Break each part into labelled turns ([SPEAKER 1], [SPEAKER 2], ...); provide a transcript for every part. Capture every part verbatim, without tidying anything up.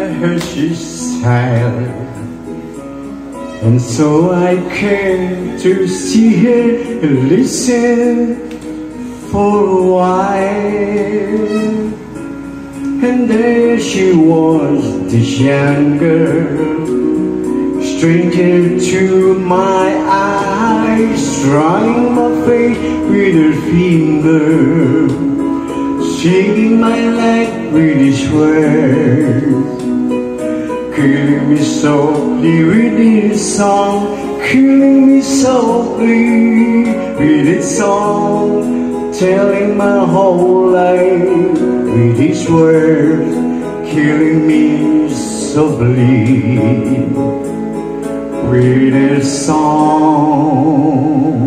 [SPEAKER 1] heard she's silent, and so I came to see her and listen for a while. And there she was, this young girl, stranger to my eyes, trying my fate with her finger, singing my life with his words, killing me softly with his song, killing me softly with his song, telling my whole life with his words, killing me softly with his song.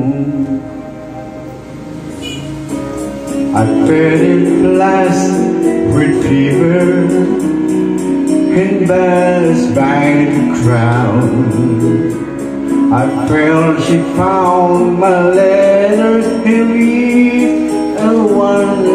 [SPEAKER 1] I felt it last with fever and passed by the crowd. I felt she found my letter and read one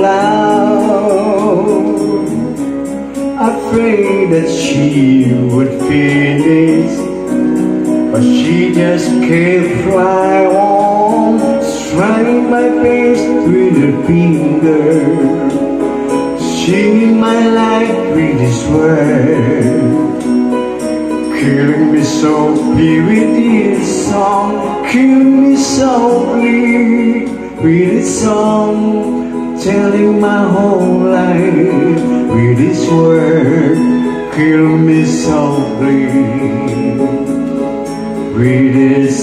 [SPEAKER 1] loud. I prayed that she would finish, but she just kept right on, striking my face with her finger, singing my life with his words, killing me softly with his song, killing me softly with his song, telling my whole life with his word, kill me softly with his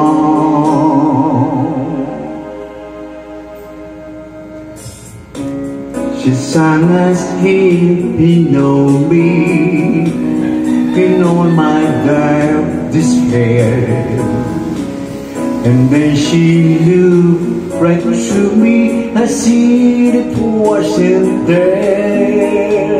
[SPEAKER 1] song. She sang as if he know me, he know my dark despair, and then she looked right through me. I see it wasn't there,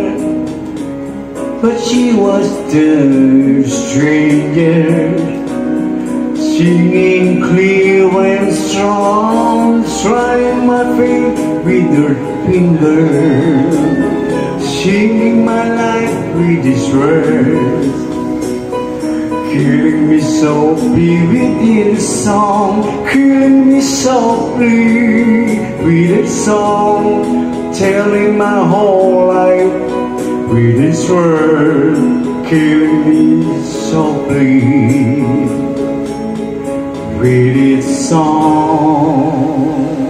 [SPEAKER 1] but she was the stranger, singing clear and strong, trying my faith with her finger, singing my life with his words, killing me softly with his song, killing me softly with his song, telling my whole life with his word, killing me softly with his song.